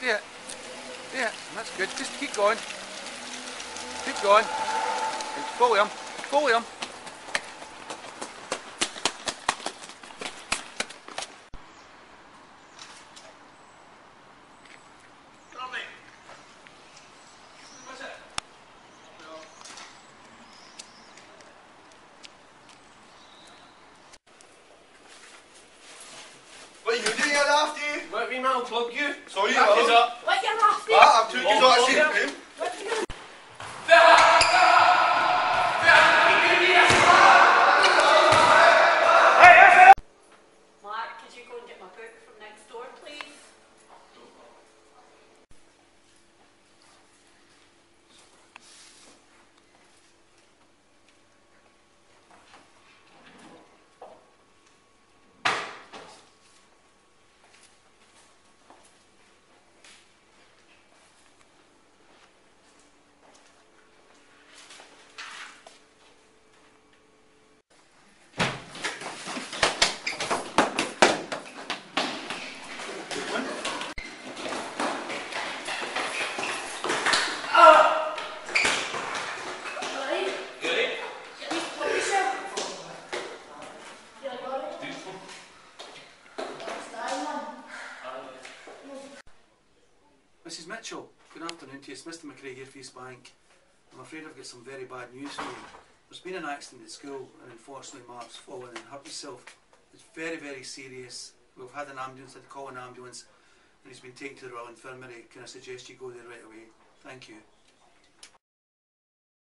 there. There. That's good. Just keep going. Keep going. Follow him. Follow him. What are you doing here after you? Let me man plug you. Sorry, Back is up. What you after? I've took you to a safe room. Mark, could you go and get my book from next door, please? Mrs Mitchell, good afternoon to you. It's Mr McRae here for East Bank. I'm afraid I've got some very bad news for you. There's been an accident at school and unfortunately Mark's fallen and hurt himself. It's very, very serious. We've had an ambulance, had to call an ambulance and he's been taken to the Royal Infirmary. Can I suggest you go there right away? Thank you.